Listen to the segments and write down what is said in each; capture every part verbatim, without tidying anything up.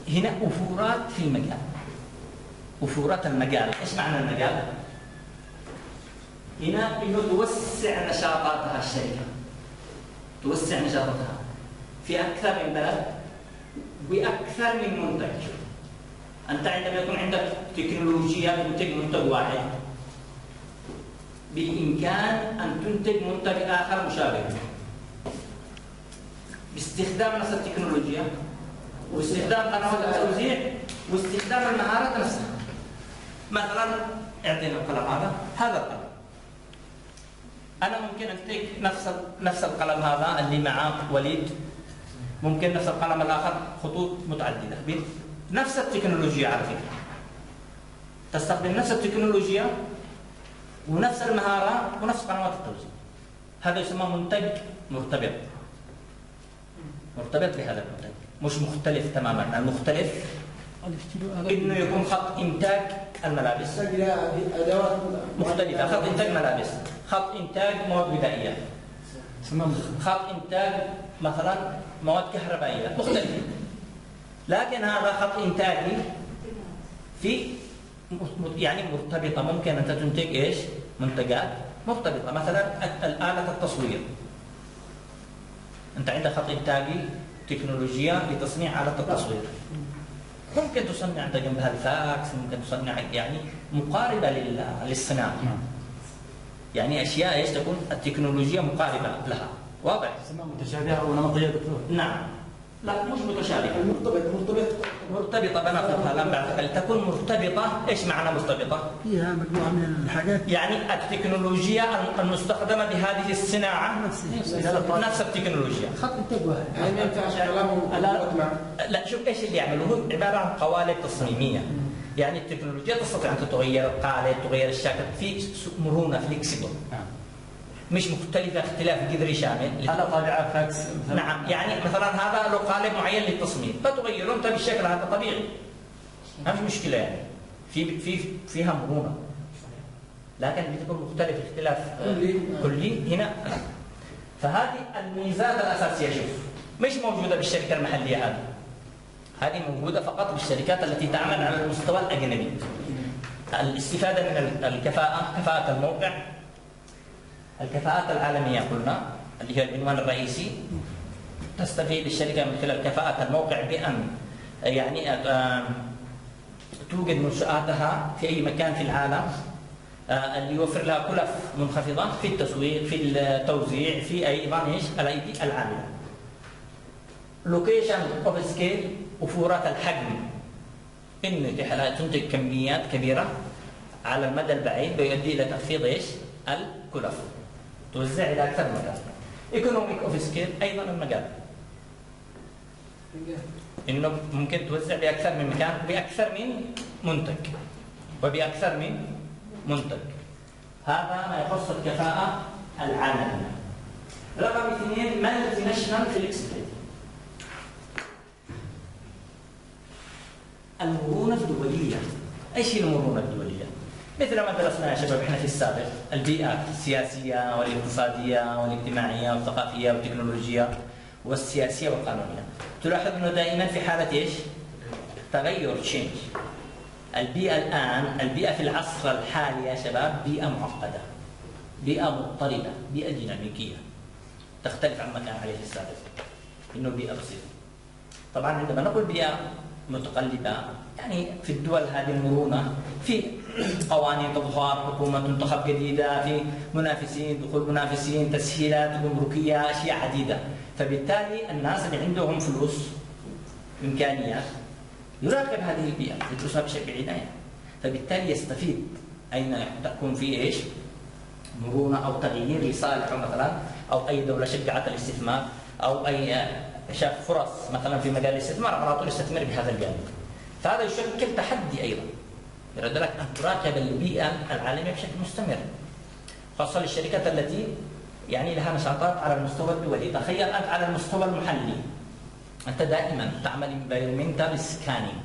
هنا أفورات في المجال، أفورات المجال. إيش معنى المجال؟ هنا إنه توسع نشاطاتها الشركة، توسع نشاطاتها في أكثر من بلد بأكثر من منتج. أنت عندما يكون عندك تكنولوجيا تنتج منتج واحد، بالإمكان أن تنتج منتج آخر مشابه باستخدام نفس التكنولوجيا واستخدام قنوات التوزيع واستخدام المهارات نفسها. مثلا اعطينا القلم هذا، هذا القلم أنا ممكن أنتج نفس نفس القلم هذا اللي مع وليد، ممكن نفس القلم الآخر خطوط متعددة بنفس التكنولوجيا. على فكرة تستخدم نفس التكنولوجيا ونفس المهارة ونفس قنوات التوزيع. هذا يسمى منتج مرتبط، مرتبط بهذا المنتج، مش مختلف تماما. المختلف انه يكون خط انتاج الملابس مختلفة، خط انتاج ملابس، خط انتاج مواد غذائية، خط انتاج مثلا مواد كهربائية مختلفة. لكن هذا خط انتاجي في يعني مرتبطة، ممكن أنت تنتج إيش؟ منتجات مرتبطة. مثلا آلة التصوير، أنت عندك خط إنتاجي تكنولوجيا لتصنيع آلة التصوير، ممكن تصنع أنت جنبها الفاكس، ممكن تصنع يعني مقاربة للصناعة، يعني أشياء إيش تكون التكنولوجيا مقاربة لها. واضح؟ تسمى متشابهة أو نمطية دكتور؟ نعم، لا مش متشابهة، مرتبط مرتبط مرتبطة. بناخذها الآن بعد تكون مرتبطة. إيش معنى مرتبطة؟ فيها مجموعة من الحاجات، يعني التكنولوجيا المستخدمة بهذه الصناعة نفس التكنولوجيا. خط إنتاج واحد، يعني ما ينفعش كلامهم لا, لا شوف إيش اللي يعملوا، هو عبارة عن قوالب تصميمية. يعني التكنولوجيا تستطيع أن تغير القالب، تغير الشكل، في مرونة فليكسبل، مش مختلفة اختلاف جذري شامل. هذا طابعة فاكس مثلا. نعم، يعني مثلا هذا له قالب معين للتصميم، فتغيره أنت بالشكل هذا طبيعي، ما في مشكلة. يعني في في فيها مرونة، لكن بتكون مختلف اختلاف كلي هنا. فهذه الميزات الأساسية. شوف، مش موجودة بالشركة المحلية هذه، هذه موجودة فقط بالشركات التي تعمل على المستوى الأجنبي. الاستفادة من الكفاءة، كفاءة الموقع، الكفاءات العالمية قلنا اللي هي العنوان الرئيسي. تستفيد الشركة من خلال كفاءة الموقع بأن يعني توجد منشآتها في أي مكان في العالم اللي يوفر لها كلف منخفضة في التسويق، في التوزيع، في أيضا ايش؟ الأيدي العاملة. لوكيشن اوف سكيل، أفورات الحجم، إنك تنتج كميات كبيرة على المدى البعيد بيؤدي إلى تخفيض ايش؟ الكلف، توزع إلى أكثر من مكان. ايكونوميك اوف سكيل أيضا المجال، إنه ممكن توزع بأكثر من مكان بأكثر من منتج وبأكثر من منتج. هذا ما يخص الكفاءة العالمية. رقم اثنين، مالتي ناشونال فليكسبيليتي، المرونة الدولية. ايش هي المرونة الدولية؟ مثل ما درسنا يا شباب احنا في السابق، البيئة السياسية والاقتصادية والاجتماعية والثقافية والتكنولوجية والسياسية والقانونية. تلاحظ انه دائما في حالة ايش؟ تغير، تشينج. البيئة الآن، البيئة في العصر الحالي يا شباب بيئة معقدة، بيئة مضطربة، بيئة ديناميكية تختلف عما كان عليه السابق، إنه بيئة بسيطة. طبعا عندما نقول بيئة متقلبة يعني في الدول هذه المرونة، في قوانين تظهر، حكومة تنتخب جديدة، في منافسين، دخول منافسين، تسهيلات جمركية، أشياء عديدة. فبالتالي الناس اللي عندهم فلوس، إمكانيات، يراقب هذه البيئة، يدرسها بشكل عناية، فبالتالي يستفيد أين تكون في إيش؟ مرونة أو تغيير لصالحه مثلا، أو أي دولة شجعت الاستثمار، أو أي شاف فرص مثلا في مجال الاستثمار على طول يستثمر بهذا الجانب. فهذا يشكل تحدي أيضا، يرد لك أن تراقب البيئة العالمية بشكل مستمر، خاصة للشركات التي يعني لها نشاطات على المستوى الدولي. تخيل أنت على المستوى المحلي، أنت دائما تعمل environmental scanning،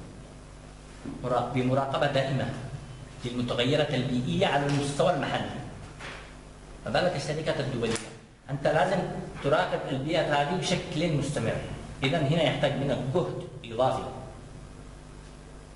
بمراقبة دائمة للمتغيرات البيئية على المستوى المحلي. فذلك الشركات الدولية أنت لازم تراقب البيئة هذه بشكل مستمر. إذا هنا يحتاج منك جهد إضافي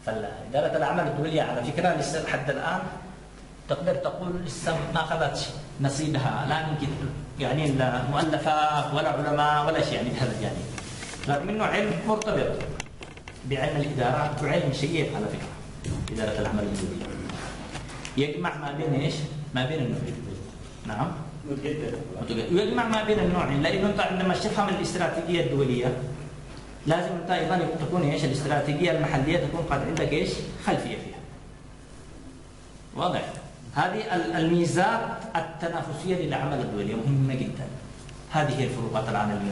فإدارة الأعمال الدولية على فكرة لسه لحد الآن تقدر تقول لسه ما أخذت نصيبها، لا يمكن يعني المؤلفات ولا علماء ولا شيء يعني بهذا الجانب، رغم أنه علم مرتبط بعلم الإدارات وعلم شيق على فكرة. إدارة الأعمال الدولية يجمع ما بين إيش؟ ما بين النوعين. نعم. يجمع ما بين النوعين، لأنه أنت عندما تفهم الاستراتيجية الدولية لازم أنت أيضا تكون إيش؟ الاستراتيجية المحلية تكون قد عندك إيش؟ خلفية فيها. واضح؟ هذه الميزات التنافسية للأعمال الدولية مهمة جدا. هذه هي الفروقات العالمية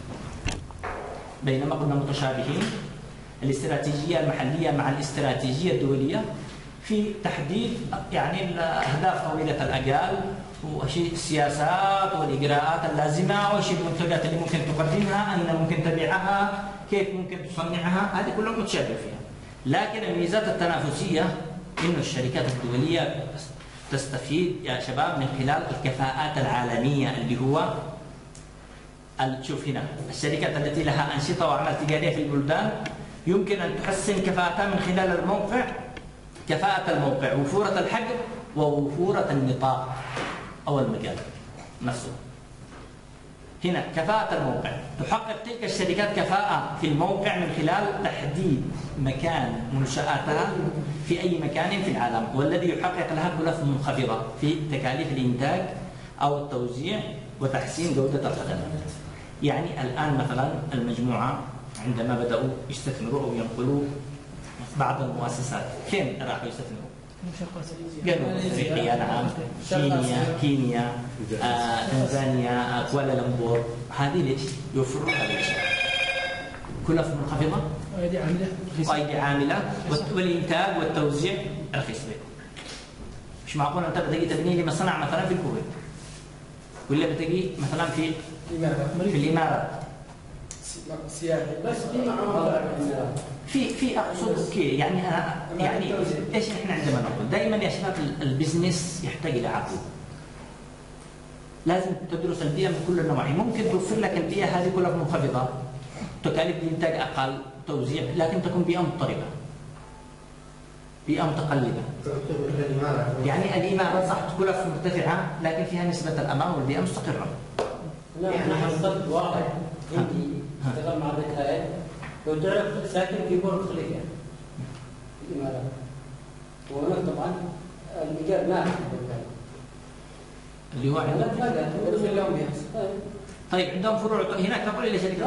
بينما قلنا متشابهين الاستراتيجية المحلية مع الاستراتيجية الدولية في تحديد يعني الأهداف طويلة الأجال والسياسات والإجراءات اللازمة وش المنتجات اللي ممكن تقدمها، أين ممكن تبيعها، كيف ممكن تصنعها، هذه كلها متشابه فيها. لكن الميزات التنافسية إنه الشركات الدولية تستفيد يا شباب من خلال الكفاءات العالمية اللي هو شوف هنا الشركات التي لها أنشطة وأعمال تجارية في البلدان يمكن أن تحسن كفاءتها من خلال الموقع، كفاءة الموقع، وفورة الحجم ووفورة النطاق أو المجال نفسه. هنا كفاءة الموقع تحقق تلك الشركات كفاءة في الموقع من خلال تحديد مكان منشآتها في أي مكان في العالم، والذي يحقق لها كلف منخفضة في تكاليف الإنتاج أو التوزيع وتحسين جودة الخدمات. يعني الآن مثلا المجموعة عندما بدأوا يستثمروا أو ينقلوا بعض المؤسسات فين راحوا يستثمروا؟ جنوب افريقيا، نعم، كينيا، كينيا، آه، تنزانيا، آه، كوالالمبور. هذه ليش؟ يوفرون هذا الشيء. كلف منخفضة وأيدي عاملة وأيدي عاملة والإنتاج والتوزيع رخيص. مش معقول أنت بتجي تبني لي مصنع مثلا في الكويت ولا بتجي مثلا في في الإمارات سياحي بس في معاملة في في اقصد اوكي يعني انا يعني ايش احنا عندما نقول دائما يا شباب البزنس يحتاج الى عقل. لازم تدرس البيئه من كل النواحي. ممكن توفر لك البيئه هذه كلها منخفضه، تكاليف الانتاج اقل، توزيع، لكن تكون بيئه مضطربه، بيئه متقلبه. يعني الامارات صح كلف مرتفعه لكن فيها نسبه الامان والبيئه مستقره. لا احنا حصلت واحد هندي اشتغل مع بيت هاي لو تعرف ساكن في بور الخليفه في الامارات، وهناك طبعا الايجار ناجح اللي هو عندهم طيب عندهم فروع هناك تقول لي شركه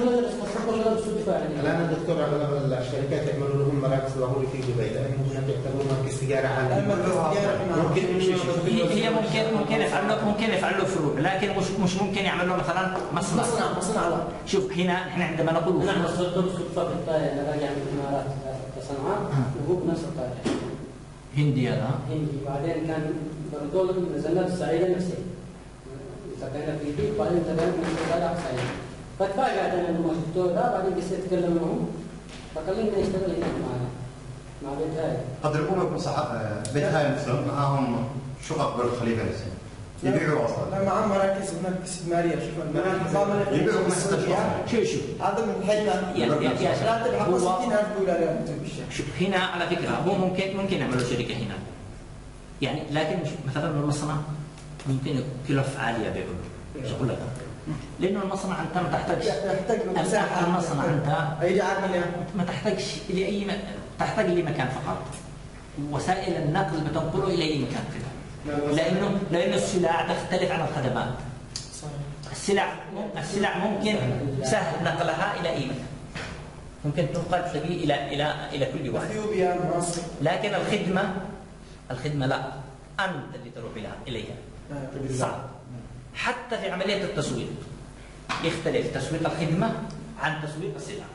الان الدكتور اغلب الشركات يعملوا لهم مراكز ظهوري في دبي لانه هناك يعتبرون مركز تجاره عالمي. ممكن هي ممكن ممكن يفعلوا ممكن يفعلوا فروع لكن مش مش ممكن يعملوا مثلا مصنع مصنع مصنع شوف هنا احنا عندما نقول انا وصلت صدفه في الطائره انا راجع من الامارات كصنعاء وهو بنفس الطائره هندي هذا هندي. بعدين كان برضو نزلنا في الصعيد نفسه سكننا في بيت بعدين انتقلنا من الصعيد على الصعيد. فتفاجأت انا لما شفته ده بعدين قصيت اتكلم معهم فخلينا نشتغل هناك معنا مع بيت هاي. قد يكون يكون صح بيت هاي مثلا معاهم شقق بالخليفه نفسها يبيعوا اصلا. لا معهم مراكز هناك استثماريه. شوف المراكز يبيعوا شو شو هذا من الحته راتب حقه ستين ألف دولار يوم بالشهر. شوف هنا على فكره هو ممكن ممكن يعملوا شركه هنا يعني لكن مثلا المصنع ممكن كلف عاليه بيقولوا ايش اقول لك لانه المصنع انت ما تحتاجش يحتاج مساحه. المصنع انت ايدي عامله ما تحتاجش لاي م... تحتاج لمكان فقط وسائل النقل بتنقله الى اي مكان كده لانه لانه السلع تختلف عن الخدمات. السلع السلع ممكن سهل نقلها الى اي مكان ممكن تنقل تلاقيه الى الى الى كل واحد اثيوبيا مصر. لكن الخدمه الخدمه لا انت اللي تروح لها اليها صعب. حتى في عمليه التسويق يختلف تسويق الخدمه عن تسويق السلع.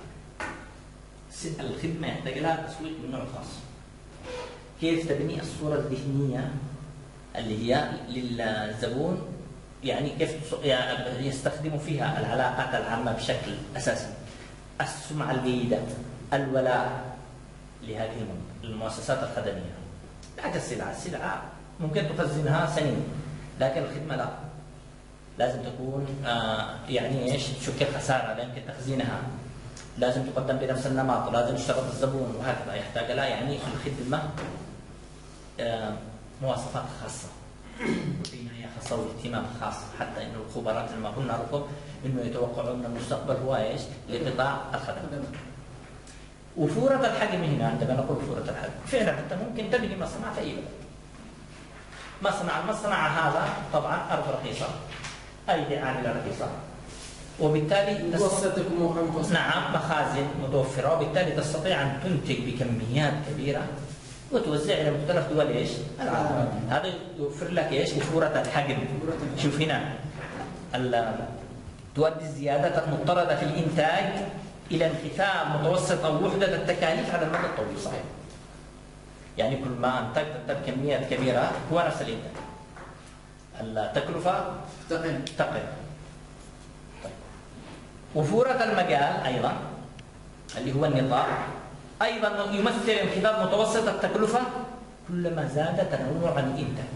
الخدمه يحتاج لها تسويق من نوع خاص. كيف تبني الصوره الذهنيه اللي هي للزبون يعني كيف يستخدموا فيها العلاقات العامه بشكل اساسي. السمعه الجيده، الولاء لهذه المؤسسات الخدميه. لا السلعه، السلعه ممكن تخزنها سنين لكن الخدمه لا. لازم تكون آه يعني ايش شوف كيف خساره لا يمكن تخزينها لازم تقدم بنفس النمط، ولازم يشترط الزبون وهكذا. يحتاج لها يعني الخدمة مواصفات خاصة وعناية خاصة واهتمام خاص، حتى انه الخبراء زي ما قلنا لكم انه يتوقعون من المستقبل هو ايش؟ لقطاع الخدمات. وفورة الحجم هنا عندما نقول فورة الحجم فعلا انت ممكن تبني مصنع في اي بلد. مصنع المصنع هذا طبعا ارض رخيصة، ايدي عاملة رخيصة، وبالتالي متوسطة. نعم مخازن متوفرة، وبالتالي تستطيع ان تنتج بكميات كبيرة وتوزع الى مختلف دول ايش؟ العالم. هذا يوفر لك ايش؟ فورة الحجم. شوف هنا تؤدي الزيادات المضطردة في الانتاج الى انخفاض متوسط او وحدة التكاليف على المدى الطويل. صحيح. يعني كل ما انتجت كميات كبيرة هو نفس الانتاج. التكلفة تقل تقل. طيب. وفورة المجال ايضا اللي هو النظام أيضا يمثل انخفاض متوسط التكلفة كلما زاد تنوع الإنتاج.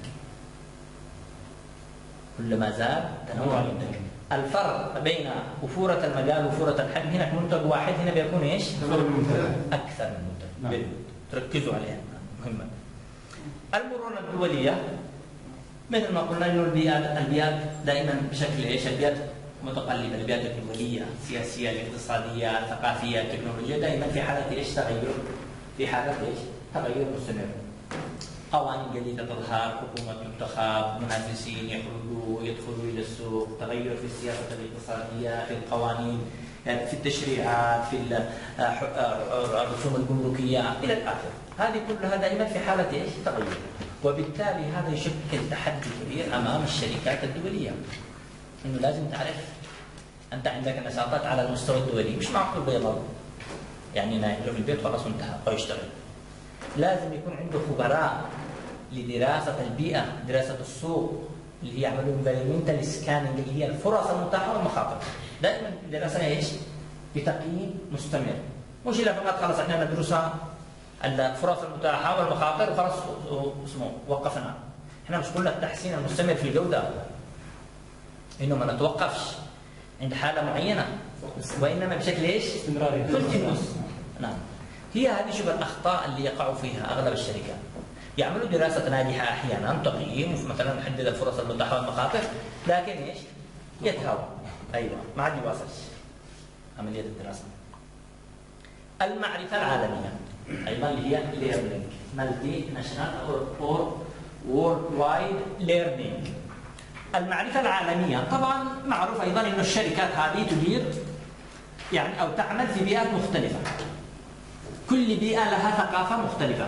كلما زاد تنوع الإنتاج. الفرق بين وفورة المجال وفورة الحجم هنا منتج واحد، هنا بيكون إيش؟ أكثر من منتج. نعم. تركزوا عليها مهمة. المرونة الدولية مثل ما قلنا إنه البيئات البيئات دائما بشكل إيش؟ البيئات متقلبة، البيئات الدولية، السياسية، الاقتصادية، الثقافية، التكنولوجية، دائما في حالة ايش؟ تغير، في حالة ايش؟ تغير مستمر. قوانين جديدة تظهر، حكومة تنتخب، منافسين يخرجوا يدخلوا إلى السوق، تغير في السياسة الاقتصادية، في القوانين، في التشريعات، في الرسوم الجمركية إلى الآخر. هذه كلها دائما في حالة ايش؟ تغير. وبالتالي هذا يشكل تحدي كبير أمام الشركات الدولية. إنه لازم تعرف أنت عندك نشاطات على المستوى الدولي، مش معقول بيضل يعني نايم له في البيت خلاص انتهى أو يشتغل. لازم يكون عنده خبراء لدراسة البيئة، دراسة السوق، اللي هي يعملون انفيرمنتال سكاننج، اللي هي الفرص المتاحة والمخاطر. دائما دراسة ايش؟ بتقييم مستمر، مش إلا فقط خلاص احنا ندرسها الفرص المتاحة والمخاطر وخلاص اسمه وقفنا. احنا مش قلنا التحسين المستمر في الجودة، إنه ما نتوقفش عند حالة معينة، وإنما بشكل إيش؟ استمراري كونتينوس. نعم. هي هذه شوف الأخطاء اللي يقعوا فيها أغلب الشركات. يعملوا دراسة ناجحة أحيانا، تقييم مثلا نحدد الفرص المتاحة والمخاطر، لكن إيش؟ يتهاوى. أيوه ما عاد يواصلش عملية الدراسة. المعرفة العالمية أيضا اللي هي ليرنينج، مالتي ناشونال أور وورلد وايد ليرنينج. المعرفة العالمية طبعا معروف أيضا أن الشركات هذه تدير يعني أو تعمل في بيئات مختلفة. كل بيئة لها ثقافة مختلفة.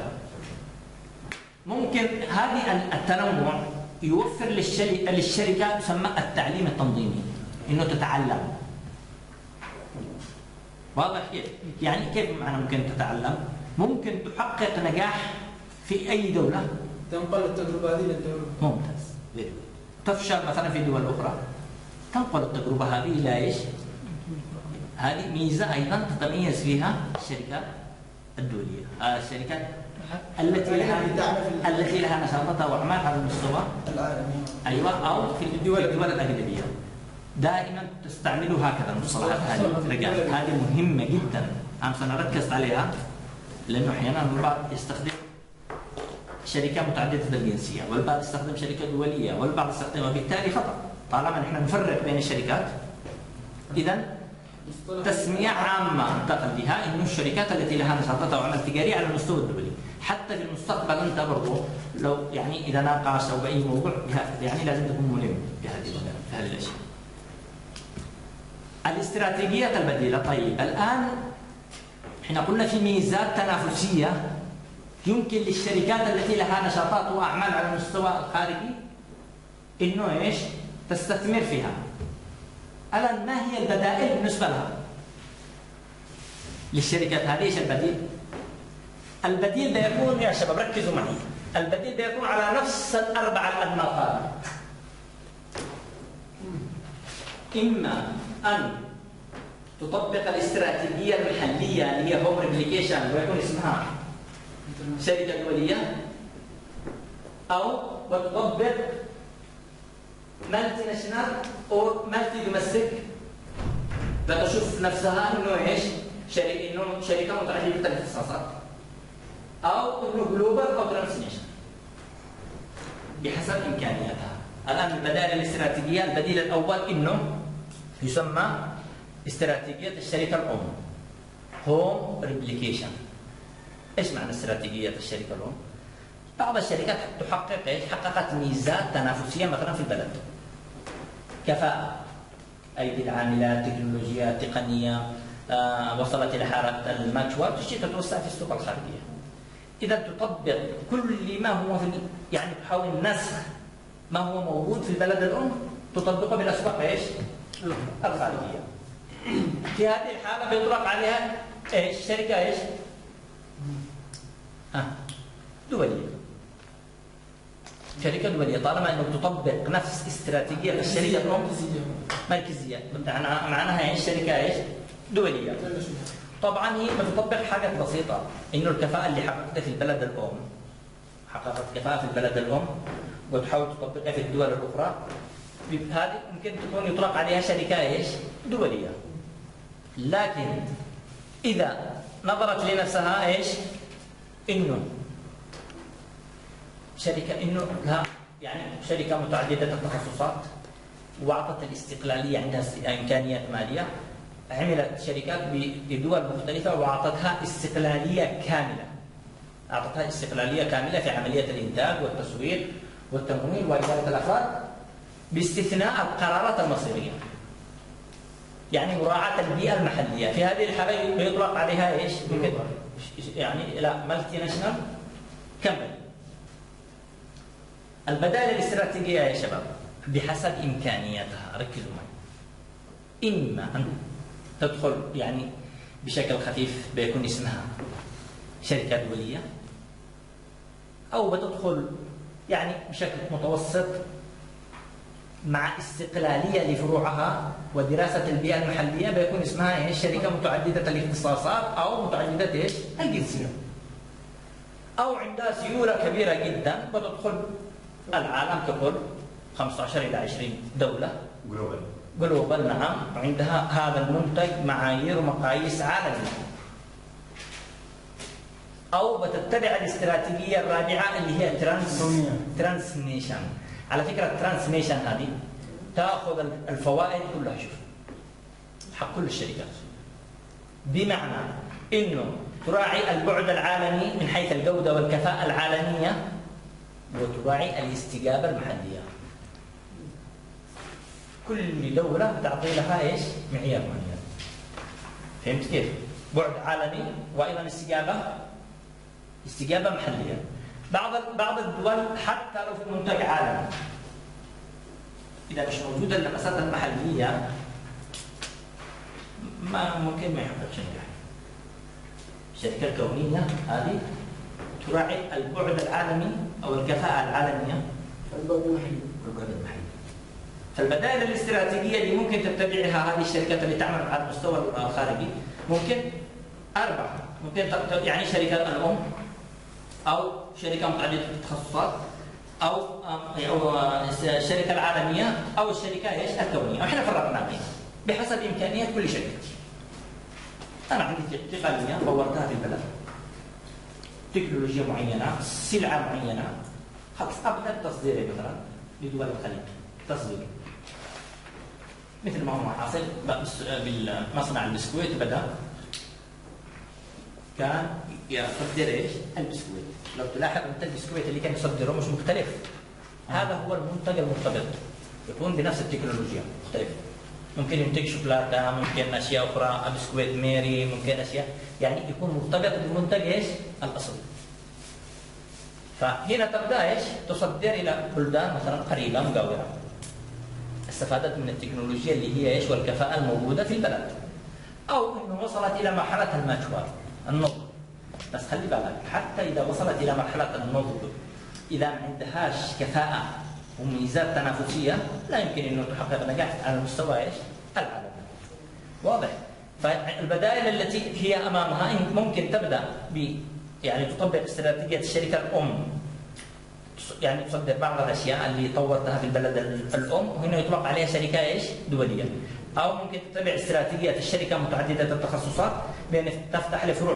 ممكن هذه التنوع يوفر للشركة يسمى التعليم التنظيمي، إنه تتعلم. واضح كيف؟ يعني كيف معنى ممكن تتعلم؟ ممكن تحقق نجاح في أي دولة. تنقل التجربة هذه للدولة. ممتاز. تفشل مثلا في دول أخرى، تنقل التجربة هذه إلى إيش؟ هذه ميزة أيضا تتميز فيها الشركات الدولية، آه الشركات التي لها التي لها نشاطات وأعمال على المستوى العالمي. أيوة، أو في الدول الدول الأجنبية. دائما تستعملوا هكذا المصطلحات هذه، هذه مهمة جدا. أنا سنركز عليها لأنه أحيانا البعض يستخدم شركة متعددة الجنسية، والبعض يستخدم شركة دولية، والبعض يستخدم، وبالتالي خطأ. طالما نحن نفرق بين الشركات، إذا تسمية عامة انتقل بها إنه الشركات التي لها نشاطات وعمل تجاري على المستوى الدولي. حتى في المستقبل أنت برضه لو يعني إذا ناقشت أو بأي موضوع يعني لازم تكون ملم بهذه بهذه الأشياء. الاستراتيجيات البديلة. طيب الآن احنا قلنا في ميزات تنافسية يمكن للشركات التي لها نشاطات وأعمال على المستوى الخارجي إنه إيش؟ تستثمر فيها. الآن ما هي البدائل بالنسبة لها؟ للشركات هذه إيش البديل؟ البديل بيكون يا شباب ركزوا معي، البديل بيكون على نفس الأربعة الأنماط هذه. إما أن تطبق الاستراتيجية المحلية اللي هي هوم ريبليكيشن ويكون اسمها شركة دولية، أو وتطبق مالتي ناشونال أو مالتي دومستيك، بتشوف نفسها إنه إيش؟ انه شركه متعدده الاختصاصات او انه جلوبال او ترانسنيشن بحسب امكانياتها. الان البدائل الاستراتيجيه، البديل الاول انه يسمى استراتيجيه الشركه الام، هوم ريبليكيشن. ايش معنى استراتيجيه الشركه الام؟ بعض الشركات تحقق ايش؟ حققت ميزات تنافسيه مثلا في البلد، كفاءه، ايدي العاملات، تكنولوجيا، تقنيه، آه وصلت الى حاله الماتشور، تشتي تتوسع في السوق الخارجيه. اذا تطبق كل ما هو في يعني تحاول نسخ ما هو موجود في البلد الام تطبقه بالاسواق ايش؟ الخارجيه. في هذه الحاله بيطلق عليها ايش؟ شركه ايش؟ ها دوليه. شركه دوليه طالما انه تطبق نفس استراتيجيه الشركه الام مركزيه، معناها ايش؟ شركه ايش؟ دوليه. طبعا هي بتطبق حاجات بسيطه، انه الكفاءه اللي حققتها في البلد الام، حققت كفاءه في البلد الام وتحاول تطبقها في الدول الاخرى، هذه ممكن تكون يطلق عليها شركه ايش؟ دوليه. لكن اذا نظرت لنفسها ايش؟ انه شركه انه لها يعني شركه متعدده التخصصات واعطت الاستقلاليه، عندها امكانيات ماليه، عملت شركات بدول مختلفه واعطتها استقلاليه كامله. اعطتها استقلاليه كامله في عمليه الانتاج والتسويق والتمويل واداره الافراد باستثناء القرارات المصيريه. يعني مراعاه البيئه المحليه، في هذه الحاله يطلق عليها ايش؟ يعني لا مالتي ناشونال كمباني. البدائل الاستراتيجيه يا شباب بحسب امكانياتها، ركزوا معي. اما ان تدخل يعني بشكل خفيف بيكون اسمها شركه دوليه، او بتدخل يعني بشكل متوسط مع استقلاليه لفروعها ودراسه البيئه المحليه بيكون اسمها ايش؟ شركه متعدده الاختصاصات او متعدده ايش؟ الجنسيه. او عندها سيوله كبيره جدا بتدخل العالم ككل خمسة عشر إلى عشرين دولة جلوبال جلوبال نعم، وعندها هذا المنتج معايير ومقاييس عالمية. أو بتتبع الاستراتيجية الرابعة اللي هي ترانس ترانسميشن. على فكرة الترانسميشن هذه تأخذ الفوائد كلها، شوف حق كل الشركات، بمعنى إنه تراعي البعد العالمي من حيث الجودة والكفاءة العالمية، وتراعي الاستجابة المحلية. كل دولة تعطي لها ايش؟ معيار معين. فهمت كيف؟ بعد عالمي وايضا استجابة استجابة محلية. بعض بعض الدول حتى لو في منتج عالمي إذا مش موجودة اللمسات المحلية ما ممكن ما يحققش نجاح. الشركة الكونية هذه تراعي البعد العالمي أو الكفاءة العالمية البعد المحلي والبعد المحلي. فالبدائل الاستراتيجية اللي ممكن تتبعها هذه الشركات اللي تعمل على المستوى الخارجي ممكن أربعة، ممكن يعني شركة الأم أو شركة متعددة التخصصات أو أو الشركة العالمية أو الشركة إيش؟ الكونية. وإحنا فرقنا بين بحسب إمكانيات كل شركة. أنا عندي تقنية طورتها في البلد، تكنولوجيا معينة، سلعة معينة، خلاص أبدأ تصديرها مثلا لدول الخليج، تصدير مثل ما هو حاصل بالمصنع البسكويت. بدأ كان يصدر ايش؟ البسكويت. لو تلاحظ انت البسكويت اللي كان يصدره مش مختلف، هذا هو المنتج المرتبط، يكون بنفس التكنولوجيا مختلف. ممكن ينتج شوكولاته، ممكن اشياء اخرى، بسكويت ميري، ممكن اشياء يعني يكون مرتبط بالمنتج ايش؟ الاصلي. فهنا تبدا ايش؟ تصدر الى بلدان مثلا قريبه مجاوره. استفادت من التكنولوجيا اللي هي ايش؟ والكفاءه الموجوده في البلد. او انه وصلت الى مرحله الماتشور، النضج. بس خلي بالك حتى اذا وصلت الى مرحله النضج اذا ما عندهاش كفاءه وميزات تنافسيه لا يمكن انه تحقق نجاح على المستوى ايش؟ العالمي. واضح؟ فالبدائل التي هي امامها ممكن تبدا ب يعني تطبق استراتيجيه الشركه الام، يعني تصدر بعض الاشياء اللي طورتها في البلد الام، وهنا يطلق عليها شركه ايش؟ دوليه. أو ممكن تتبع استراتيجية الشركة متعددة التخصصات بأن تفتح لفروع